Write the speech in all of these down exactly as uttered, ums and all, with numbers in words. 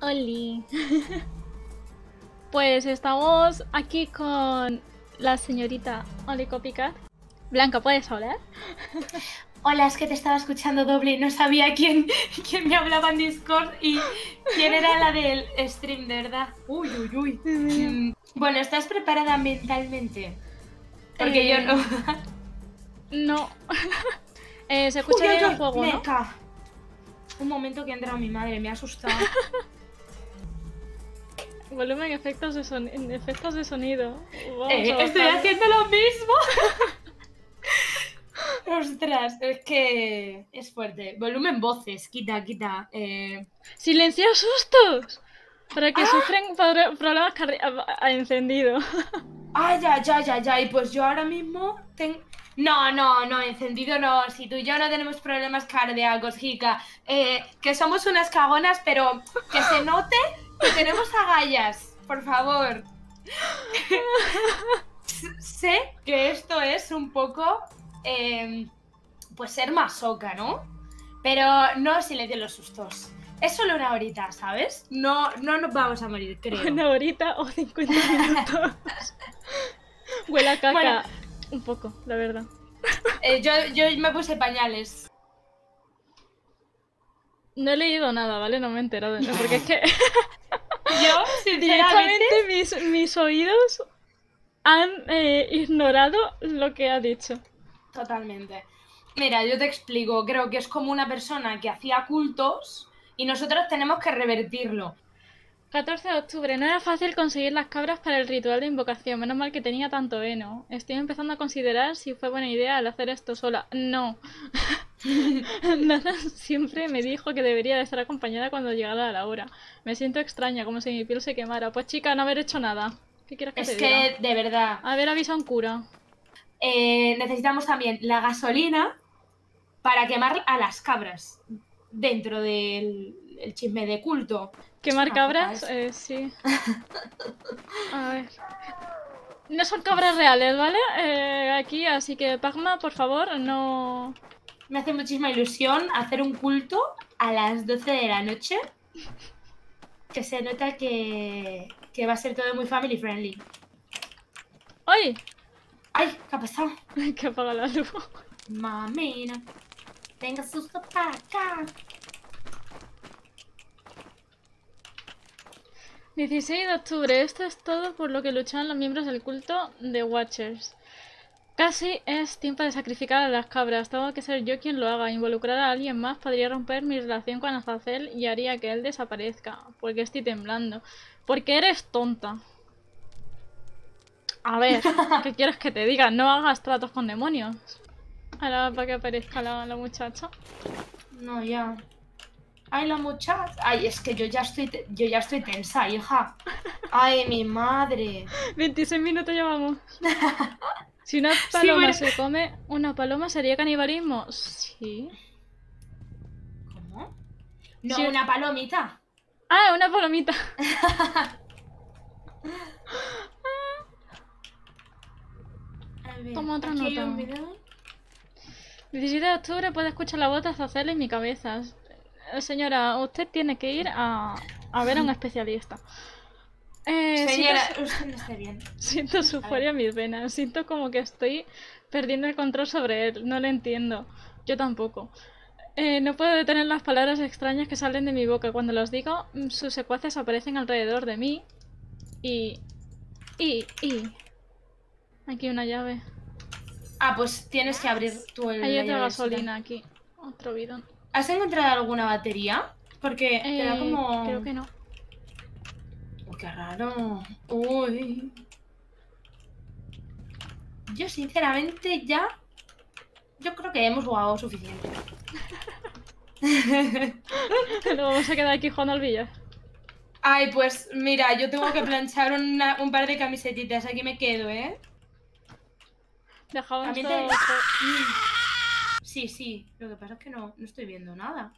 Oli. Pues estamos aquí con la señorita Oli Copycat. Blanca, ¿puedes hablar? Hola, es que te estaba escuchando doble y no sabía quién, quién me hablaba en Discord y quién era la del stream, de verdad. Uy, uy, uy. Mm, bueno, ¿estás preparada mentalmente? Porque Eh, yo no. No. eh, se escucha Uy, bien uy, el juego, ¿no? meca. Un momento que ha entrado mi madre, me ha asustado. Volumen, efectos de, son... efectos de sonido. Vamos Eh, a estoy bajarlo. haciendo lo mismo. Ostras, es que es fuerte. Volumen voces, quita, quita. Eh... ¡Silencio sustos! Para que ¡Ah! sufren pro- problemas cardíacos. Ha encendido. Ah, ya, ya, ya, ya. Y pues yo ahora mismo tengo... No, no, no, encendido no. Si tú y yo no tenemos problemas cardíacos, Jica. Eh, que somos unas cagonas, pero que se note que tenemos agallas. Por favor. Sé que esto es un poco... Eh, pues ser masoca, ¿no? Pero no silencien los sustos. Es solo una horita, ¿sabes? No, no nos vamos a morir, creo. Una horita o cincuenta minutos. Huele a caca. Bueno. Un poco, la verdad. Eh, yo, yo me puse pañales. No he leído nada, ¿vale? No me he enterado. ¿No? Porque es que Yo, sinceramente... directamente mis, mis oídos han eh, ignorado lo que ha dicho. Totalmente. Mira, yo te explico. Creo que es como una persona que hacía cultos y nosotros tenemos que revertirlo. catorce de octubre. No era fácil conseguir las cabras para el ritual de invocación. Menos mal que tenía tanto heno. Estoy empezando a considerar si fue buena idea al hacer esto sola. No. Nathan siempre me dijo que debería de estar acompañada cuando llegara la hora. Me siento extraña, como si mi piel se quemara. Pues chica, no haber hecho nada. ¿Qué quieres que Es te que, diga? de verdad, Haber avisado a un cura. eh, necesitamos también la gasolina para quemar a las cabras dentro del el chisme de culto. ¿Quemar Ah, cabras? papá, Eh, sí. A ver. No son cabras reales, ¿vale? Eh, aquí, así que Pagma, por favor, no... Me hace muchísima ilusión hacer un culto a las doce de la noche. Que se nota que, que va a ser todo muy family friendly. ¡Ay! ¡Ay! ¿Qué ha pasado? Que apaga la luz. Mamina, venga susto para acá. dieciséis de octubre. Esto es todo por lo que luchaban los miembros del culto de Watchers. Casi es tiempo de sacrificar a las cabras. Tengo que ser yo quien lo haga. Involucrar a alguien más podría romper mi relación con Azazel y haría que él desaparezca. Porque estoy temblando. Porque eres tonta. A ver, ¿qué quieres que te diga? No hagas tratos con demonios. Ahora para que aparezca la, la muchacha. No, ya. Ay, la muchacha. Ay, es que yo ya estoy, te- yo ya estoy tensa, hija. Ay, mi madre. veintiséis minutos llevamos. Si una paloma bueno. se come una paloma, ¿sería canibalismo? Sí. ¿Cómo? No, Sí. una palomita. Ah, una palomita. A ver, Toma otra aquí hay nota. un video. diecisiete de octubre puede escuchar la voz de Azazel en mi cabeza. Eh, Señora, usted tiene que ir a, a ver a un especialista. Eh, Señora, siento, usted no está bien. siento su furia en mis venas. Siento como que estoy perdiendo el control sobre él. No lo entiendo. Yo tampoco. Eh, no puedo detener las palabras extrañas que salen de mi boca. Cuando los digo, mm, sus secuaces aparecen alrededor de mí. Y... Y... Y... Aquí una llave. Ah, pues tienes que abrir tú el. Hay la otra llave gasolina aquí. Otro bidón. esta. ¿Has encontrado alguna batería? Porque te da Eh, como. creo que no. Uy, qué raro. Uy. Yo sinceramente ya. Yo creo que hemos jugado suficiente. Nos vamos a quedar aquí jugando al billar. Ay, pues mira, yo tengo que planchar una- un par de camisetitas. Aquí me quedo, ¿eh? Dejamos También todo... te- Sí, sí. Lo que pasa es que no, no estoy viendo nada.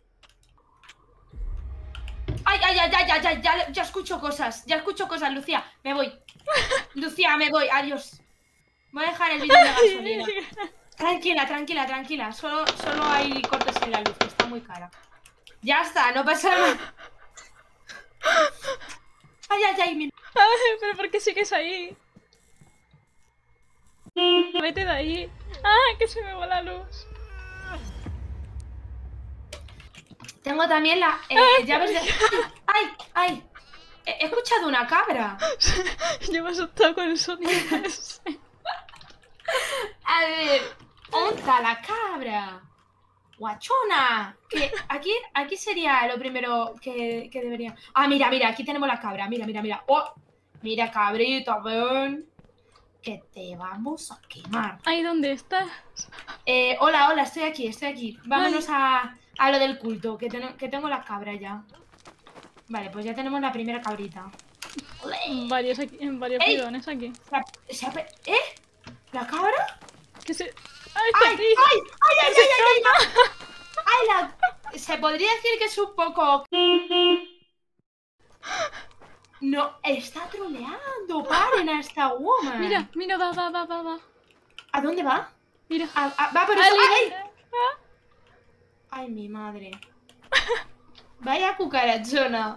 Ay, ay, ay, ay, ay, ay, ya, ya escucho cosas. Ya escucho cosas, Lucía. Me voy. Lucía, me voy. Adiós. Voy a dejar el vídeo de gasolina. Tranquila, tranquila, tranquila. Solo, solo hay cortes en la luz, que está muy cara. Ya está, no pasa nada. haces ahí? Vete de ahí. ¡Ah, que se me va la luz! Tengo también la eh, llaves de... ¡Ay! ¡Ay! He escuchado una cabra. Yo me he asustado con el sonido ese. A ver, ¿dónde está la cabra? Guachona. Que aquí, aquí sería lo primero que, que debería... Ah, mira, mira, aquí tenemos la cabra. Mira, mira, mira. ¡Oh! Mira, cabrita, ven. Que te vamos a quemar. Ay, ¿dónde estás? Eh, hola, hola, estoy aquí, estoy aquí. Vámonos a, a lo del culto, que, ten, que tengo la cabra ya. Vale, pues ya tenemos la primera cabrita. En varios, aquí, en varios ¡Ey! bidones aquí. Se ha- se ha- ¿Eh? ¿La cabra? Que se... ¡Ay, está ¡Ay! aquí! ¡Ay! ¡Ay, ay, ay, ay, ay! ¡Ay, la... Se podría decir que es un poco... No, está troleando. Paren a esta woman. Mira, mira, va, va, va, va, va. ¿A dónde va? Mira. A- a- va por eso. Ali, ¡Ay! ah, ¡Ay, mi madre! Vaya cucarachona.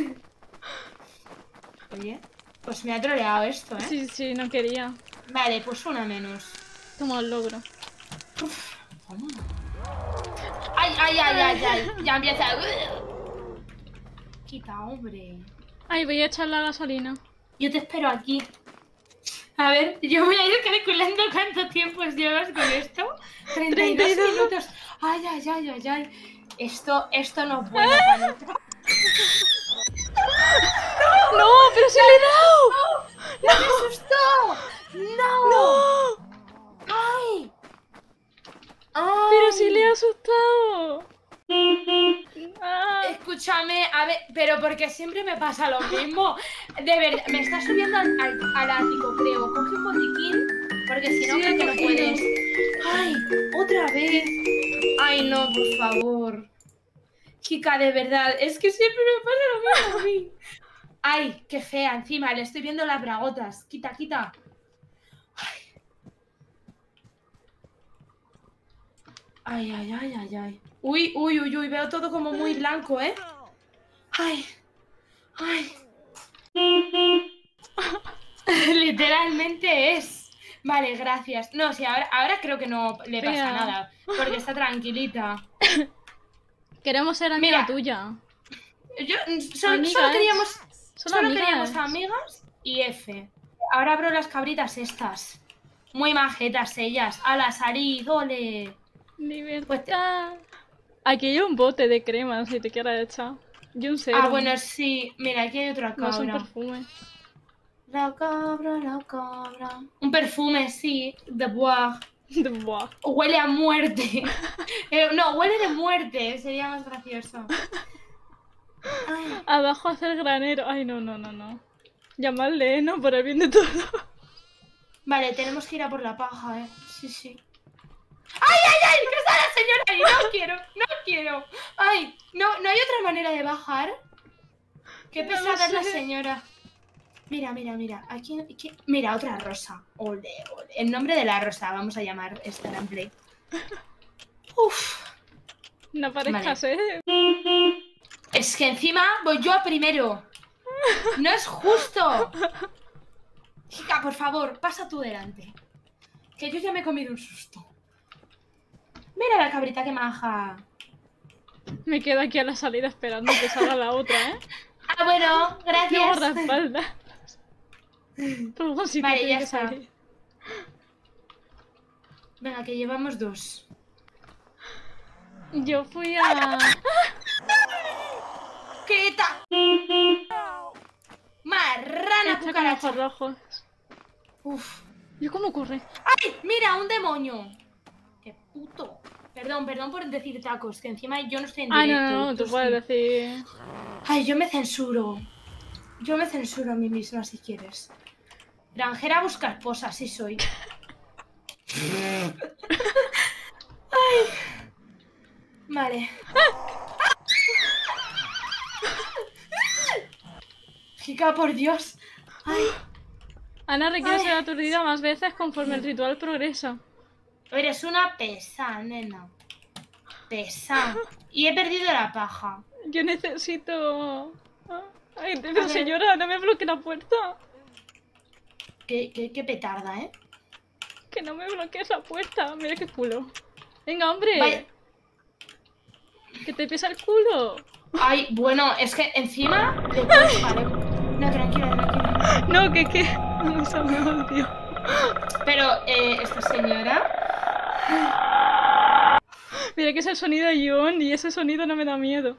Oye, pues me ha troleado esto, ¿eh? Sí, sí, no quería. Vale, pues una menos. Toma el logro. Uf, toma. ¡Ay, ay, ay, ay, ay! Ya empieza. Quita, hombre. Ay, voy a echar la gasolina. Yo te espero aquí. A ver, yo voy a ir calculando cuánto tiempo llevas con esto. treinta y dos treinta y dos minutos. Ay, ay, ay, ay, ay. Esto, esto no es bueno para nosotros. ¡No! ¡Pero se le he dado! ¡No me asustó! ¡No! ¡No! ¡Ay! ¡Ay! ¡Pero sí le he asustado! Ah, Escúchame, a ver, pero porque siempre me pasa lo mismo. De verdad, me está subiendo al, al, al ático, creo. Coge un botiquín, porque si no Sí, creo que no sí. puedes. ¡Ay! ¡Otra vez! ¡Ay, no, por favor! Chica, de verdad, es que siempre me pasa lo mismo a mí. ¡Ay, qué fea! Encima, le estoy viendo las bragotas. Quita, quita. Ay, ay, ay, ay, ay. Uy, uy, uy, uy, veo todo como muy blanco, ¿eh? Ay, ay. Literalmente es. Vale, gracias. No, sí, ahora, ahora creo que no le pasa Fea. nada, porque está tranquilita. queremos ser amiga Mira. tuya. Yo, solo, Amigas. solo queríamos, Son solo amigas. queríamos amigas y F. Ahora abro las cabritas estas. Muy majetas ellas. A la salid, ole. Libertad. Aquí hay un bote de crema, si te quieres echar. Y un serum. Ah, bueno, sí. Mira, aquí hay otra No es un cabra. perfume. La cabra, la cabra. Un perfume, sí, de bois. Buah. Huele a muerte. Eh, no, huele de muerte, sería más gracioso. Ay, Abajo hace el granero. Ay, no, no, no, no. Llamadle, ¿no? Por el bien de todo. vale, tenemos que ir a por la paja, eh. Sí, sí. ¡Ay, ay, ay! ¡Que está la señora ahí! No quiero, no quiero. Ay, no, no hay otra manera de bajar. Qué No pesada lo es la sé. señora. Mira, mira, mira. Aquí, aquí- Mira, otra rosa. Ole, ole. El nombre de la rosa, vamos a llamar esta gameplay. Uf. No parezcas, ¿eh? Es que encima voy yo a primero. No es justo. Chica, por favor, pasa tú delante. Que yo ya me he comido un susto. Mira la cabrita que maja. Me quedo aquí a la salida esperando que salga la otra, ¿eh? Ah, bueno, Qué gracias. guardaespaldas. Por algún sitio Vale, tiene ya que está. salir. Venga, que llevamos dos. Yo fui a... ¡Quieta! Marrana Esta con cucaracha. ojos rojos. Uf. ¿Y cómo corre? ¡Ay! ¡Mira, un demonio! ¡Qué puto! Perdón, perdón por decir tacos, que encima yo no estoy en Ah, directo. no, no, no, tú sí. puedes decir... Ay, yo me censuro. Yo me censuro a mí misma si quieres. Granjera busca esposa, sí soy. Ay. Vale. Chica, por Dios. Ay. Ana requiere Ay. ser aturdida más veces conforme el ritual progresa. Eres una pesa, nena. Pesa. Y he perdido la paja. Yo necesito... Ay, A pero ver. señora, no me bloquee la puerta. qué, qué, qué petarda, ¿eh? Que no me bloquees la puerta. Mira qué culo. Venga, hombre. Vaya. Que te pesa el culo. Ay, bueno, es que encima le puedes parar. No, tranquila, tranquila. No, que que. No se me odio. Pero, eh, esta señora. Mira que es el sonido de Yon y ese sonido no me da miedo.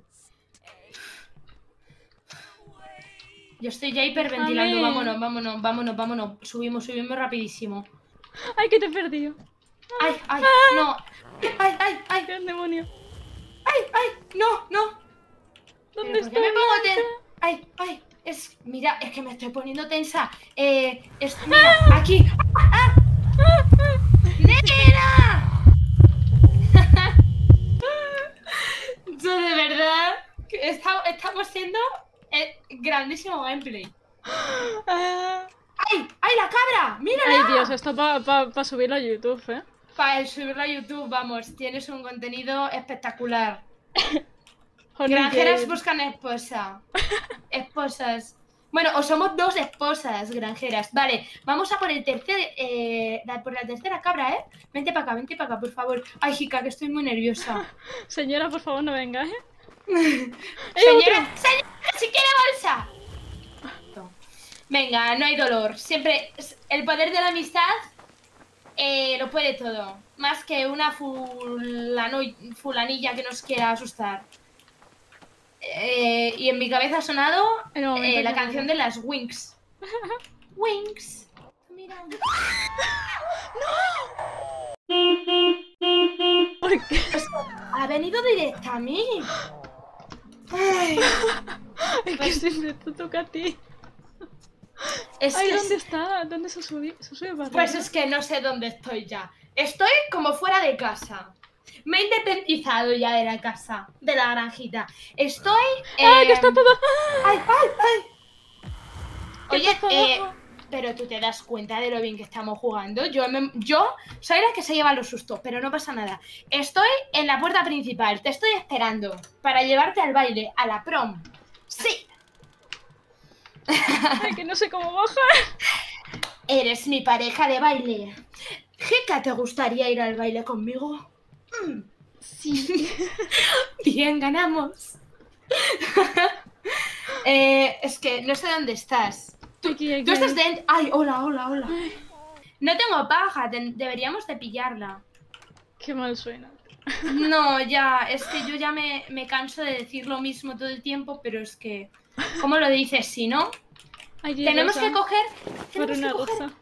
Yo estoy ya hiperventilando. Amén. Vámonos, vámonos, vámonos, vámonos. Subimos, subimos rapidísimo. Ay, que te he perdido. Ay, ay, no. Ay, ay, ay, ¡Qué demonio! ay, ay, no, no. ¿Dónde ¿Pero por qué estoy? me pongo ten... Ay, ay, es... Mira, es que me estoy poniendo tensa. Eh, es... Mira, aquí. ¡Ah! ¡Nena! Yo de verdad que está- estamos siendo eh, grandísimo gameplay. Ah. ¡Ay! ¡Ay, la cabra! ¡Mírala! Ay, Dios, esto para pa, pa subirlo a YouTube, ¿eh? Para subirlo a YouTube, vamos, tienes un contenido espectacular. Honey Granjeras Jade. buscan esposa. Esposas. Bueno, o somos dos esposas granjeras. Vale, vamos a por el tercer, eh, la- por la tercera cabra, ¿eh? Vente para acá, vente para acá, por favor. Ay, chica, que estoy muy nerviosa. Señora, por favor, no vengas, ¿eh? Señora, señora, si quiere bolsa. Venga, no hay dolor. Siempre el poder de la amistad eh, lo puede todo. Más que una fulano, fulanilla que nos quiera asustar. Eh, y en mi cabeza ha sonado El momento eh, la que canción me- de las Winx. Winx. Mira. ¿Por qué? Ha venido directa a mí. Ay, Es que Pues- siempre te toca a ti. es Ay, que ¿dónde es- está? ¿Dónde se sube? ¿Se sube para Pues arriba? es que no sé dónde estoy ya. Estoy como fuera de casa. Me he independizado ya de la casa, de la granjita. Estoy. ¡Ay, que eh, está todo! ¡Ay, ay, ay! ¿Qué Oye, pasa eh, abajo? pero tú te das cuenta de lo bien que estamos jugando. Yo, me- yo soy la que se lleva los sustos, pero no pasa nada. Estoy en la puerta principal, te estoy esperando para llevarte al baile, a la prom. ¡Sí! Ay, que no sé cómo bajar. Eres mi pareja de baile. Jeka, ¿te gustaría ir al baile conmigo? Mm, Sí. Bien, ganamos. Eh, es que no sé dónde estás. Aquí, aquí. Tú estás dentro. Ay, hola, hola, hola. No tengo paja, ten- deberíamos de pillarla. Qué mal suena. No, ya, es que yo ya me, me canso de decir lo mismo todo el tiempo, pero es que, ¿cómo lo dices si no? Ay, Tenemos rosa. que coger, Por tenemos una que coger, rosa.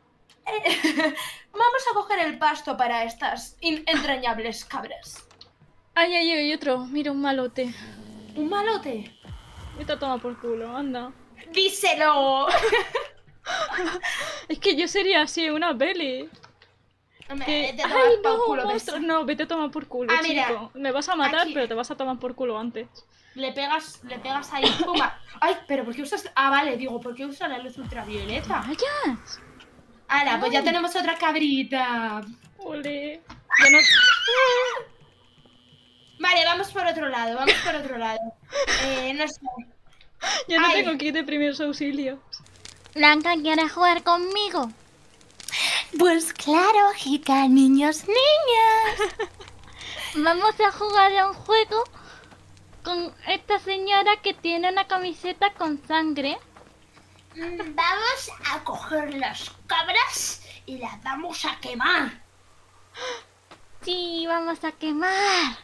vamos a coger el pasto para estas in- entrañables cabras. Ay, ay, hay otro. Mira, un malote. Un malote. Vete a tomar por culo, anda. ¡Díselo! Es que yo sería así, una peli. Hombre, Que... te tomas Ay, pa' no, culo, monstruo. besa. No, vete a tomar por culo, Ah, mira, chico. Me vas a matar, aquí. pero te vas a tomar por culo antes. Le pegas, le pegas ahí, puma. Ay, pero ¿por qué usas...? Ah, vale, digo, ¿por qué usas la luz ultravioleta? ¡Vayas! Hala, pues ya Ay. tenemos otra cabrita. Ole. Ya no... Vale, vamos por otro lado, vamos por otro lado. Eh, no sé. Ya no Ay. tengo kit de primeros auxilios. Blanca, ¿quieres jugar conmigo? Pues claro, Jika, niños, niñas. Vamos a jugar a un juego con esta señora que tiene una camiseta con sangre. Vamos a coger las cabras y las vamos a quemar. Sí, vamos a quemar.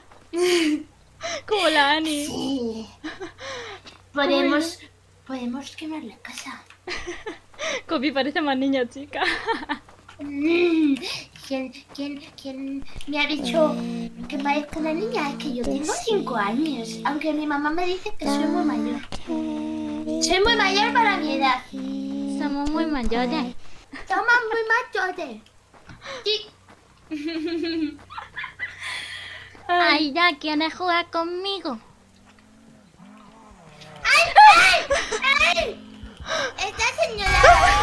Como la Ani. Sí. Podemos, podemos quemar la casa. Copi parece más niña chica. Mm, ¿Quién, quién, quién me ha dicho que parezco una niña? Es que yo tengo cinco años, aunque mi mamá me dice que soy muy mayor. Soy muy mayor para mi edad. Somos muy mayores. Somos muy mayores. Sí. Ay, ya, ¿quieres jugar conmigo? ¡Ay! Esta señora...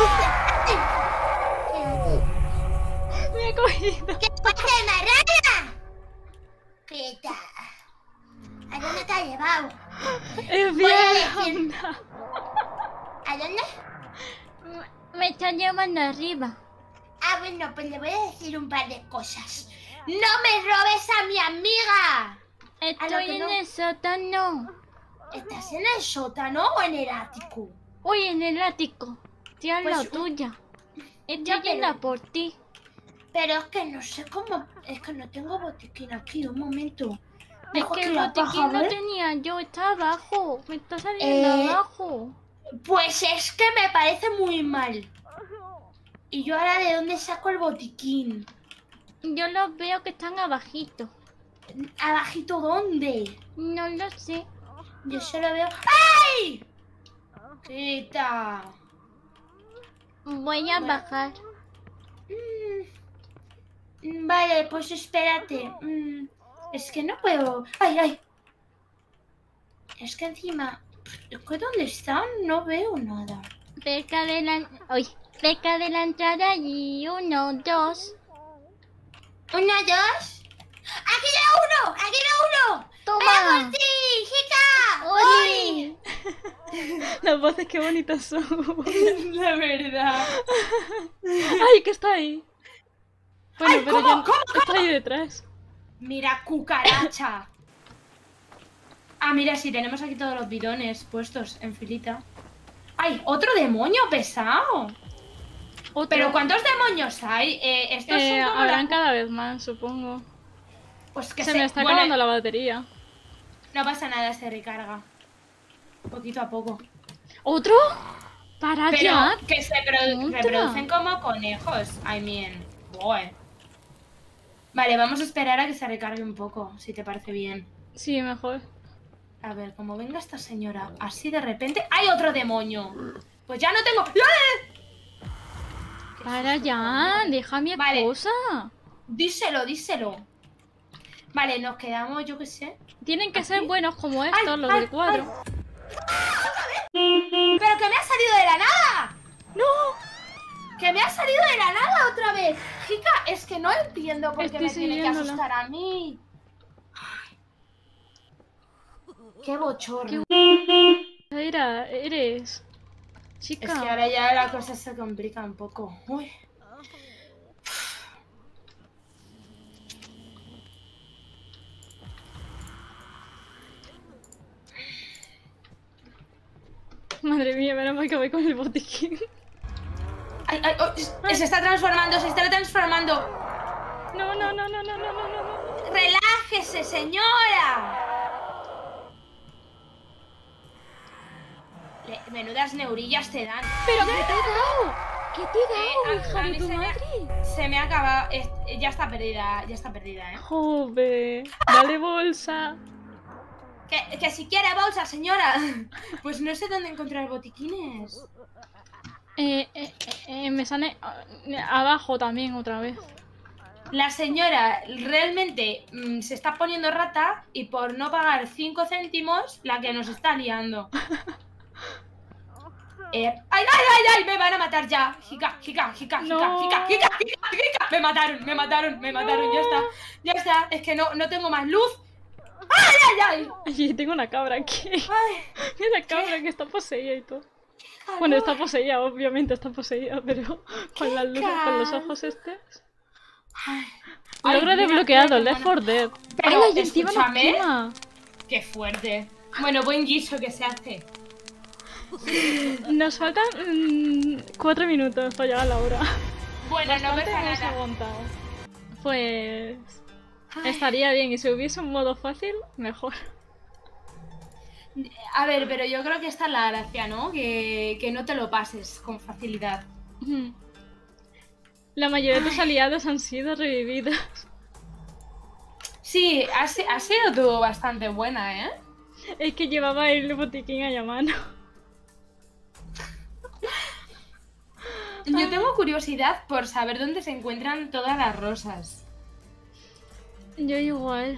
Me ha cogido. ¿Qué pasa, marrana? ¿Qué tal? ¿A dónde te ha llevado? Es Voy a bien. decir- anda. ¿A dónde? me está llevando arriba. Ah, bueno, pues le voy a decir un par de cosas. ¡No me robes a mi amiga! Estoy que en no. el sótano. ¿Estás en el sótano o en el ático? Uy, en el ático. Estoy al Pues, lado tuya. Estoy ya, pero- yendo a por ti. Pero es que no sé cómo... Es que no tengo botiquín aquí, un momento. Es Dejo que aquí el la botiquín paja, no ¿ves? tenía yo, está abajo. Me está saliendo Eh, abajo. Pues es que me parece muy mal. Y yo ahora, ¿de dónde saco el botiquín? Yo los veo que están abajito. ¿Abajito dónde? No lo sé. Yo solo veo... ¡Ay! Quita. Voy a Bueno. bajar. Mm, Vale, pues espérate. Mm, Es que no puedo... ¡Ay, ay! Es que encima... ¿Qué ¿Dónde están? No veo nada. Cerca de la... Uy, cerca de la entrada y uno, dos. ¿Una, dos? ¡Aquí veo uno! ¡Aquí veo uno! ¡Toma! ¡Vamos, sí, chica! ¡Oli! Las voces qué bonitas son. La verdad. ¡Ay, que está ahí! Bueno, Ay, pero ¿cómo? ya ¿Cómo? está ahí detrás. Mira, cucaracha. Ah, mira, sí, tenemos aquí todos los bidones puestos en filita. ¡Ay, otro demonio pesado! Otro. ¿Pero cuántos demonios hay? Eh, estos Eh, son como habrán la- cada vez más, supongo. Pues que Se se... me está bueno, acabando la batería. No pasa nada, se recarga. Poquito a poco. ¿Otro? ¡Para Pero ya! que se produ- Otra. reproducen como conejos. I mean, boy. Vale, vamos a esperar a que se recargue un poco, si te parece bien. Sí, mejor. A ver, como venga esta señora así de repente... ¡Hay otro demonio! Pues ya no tengo... ¡Ah! Para ya, deja mi Vale. esposa. Díselo, díselo. Vale, nos quedamos, yo qué sé. Tienen que ser ¿Aquí? buenos como estos, Ay, los ay, del cuadro. ¡Pero que me ha salido de la nada! ¡No! ¡Que me ha salido de la nada otra vez! Chica, es que no entiendo por qué Estoy me tiene que siguiéndola. asustar a mí. Ay. ¡Qué bochorno! Era, eres. Chica. Es que ahora ya la cosa se complica un poco. Uy. Madre mía, menos mal que voy con el botiquín. Ay, ay, oh, se se está transformando, se está transformando. No, no, no, no, no, no, no, no. ¡Relájese, señora! Le- menudas neurillas te dan. ¿Pero qué te he dado? ¿Qué te he Eh, dado, a- hija a de mí tu se me ha- madre? Se me ha acabado. es- ya está perdida, ya está perdida, ¿eh? Joder. Dale bolsa. Que, que si quiere bolsa, señora. Pues no sé dónde encontrar botiquines. Eh, eh, eh, me sale eh, abajo también otra vez. La señora realmente mm, se está poniendo rata y por no pagar cinco céntimos, la que nos está liando. Eh, ¡Ay, ay, ay, ay! ¡Me van a matar ya! ¡Jica, jica, jica, jica, No. jica, jica, jica, jica! ¡Me mataron, me mataron, me mataron! Ya está, ya está. Es que no, no tengo más luz. ¡Ay, ay, ay! Oye, tengo una cabra aquí. ¡Ay! Mira la cabra que está poseída y todo. Bueno, está poseída, obviamente está poseída, pero con las luces, con los ojos estos. Ay, Logro mira, desbloqueado, mira, Left qué mono. four Dead. Pero, ¡Ay, y encima nos escúchame. quema! ¡Qué fuerte! Bueno, buen guiso que se hace. Nos faltan mm, cuatro minutos para llegar a la hora. Bueno, no Bastante pasa hemos nada. aguantado. Pues Ay. estaría bien, y si hubiese un modo fácil, mejor. A ver, pero yo creo que esta es la gracia, ¿no? Que, que no te lo pases con facilidad. Ujú. La mayoría de tus aliados han sido revividos. Sí, ha, si- ha sido tú bastante buena, ¿eh? Es que llevaba el botiquín a mano. Yo tengo curiosidad por saber dónde se encuentran todas las rosas. Yo igual.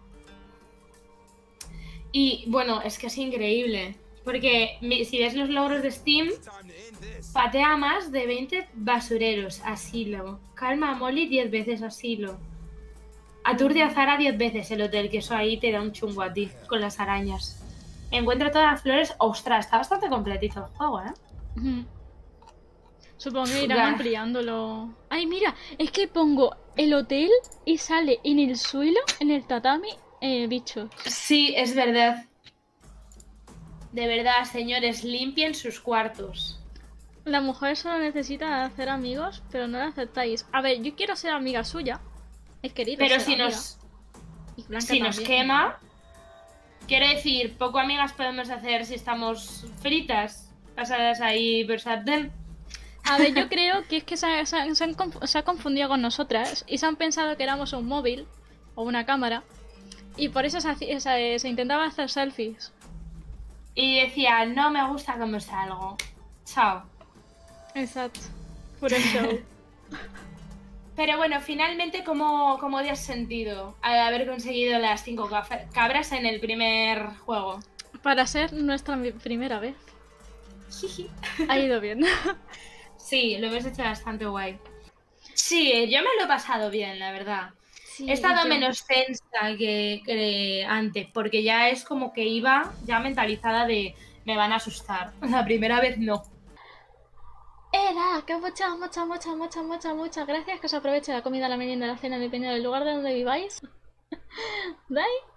Y bueno, es que es increíble. Porque mi- si ves los logros de Steam, patea más de veinte basureros, asilo. Calma a Molly diez veces, asilo. Aturde a Zara diez veces el hotel, que eso ahí te da un chungo a ti, con las arañas. Encuentra todas las flores. Ostras, está bastante completito el juego, ¿eh? Ujú. Supongo que irán Ya. ampliándolo. Ay, mira, es que pongo el hotel y sale en el suelo, en el tatami, eh, bichos. Sí, es verdad. De verdad, señores, limpien sus cuartos. La mujer solo necesita hacer amigos, pero no la aceptáis. A ver, yo quiero ser amiga suya. He querido Pero ser si amiga. nos, Y Blanca si nos también. quema, quiero decir, poco amigas podemos hacer si estamos fritas, pasadas ahí por sartén. A ver, yo creo que es que se, ha- se ha- se han conf- se ha confundido con nosotras y se han pensado que éramos un móvil o una cámara y por eso se, haci- se, se intentaba hacer selfies. Y decía, no me gusta cómo salgo. Chao. Exacto. Puro show. Pero bueno, finalmente, ¿cómo, cómo te has sentido al haber conseguido las cinco caf- cabras en el primer juego? Para ser nuestra mi- primera vez. Ha ido bien. Sí, lo hemos hecho bastante guay. Sí, yo me lo he pasado bien, la verdad. Sí, He estado yo- menos tensa que, que antes, porque ya es como que iba ya mentalizada de me van a asustar. La primera vez no. Era, que muchas, muchas, muchas, muchas, muchas, muchas gracias. Que os aproveche la comida, la merienda, la cena, dependiendo del lugar de donde viváis. Bye.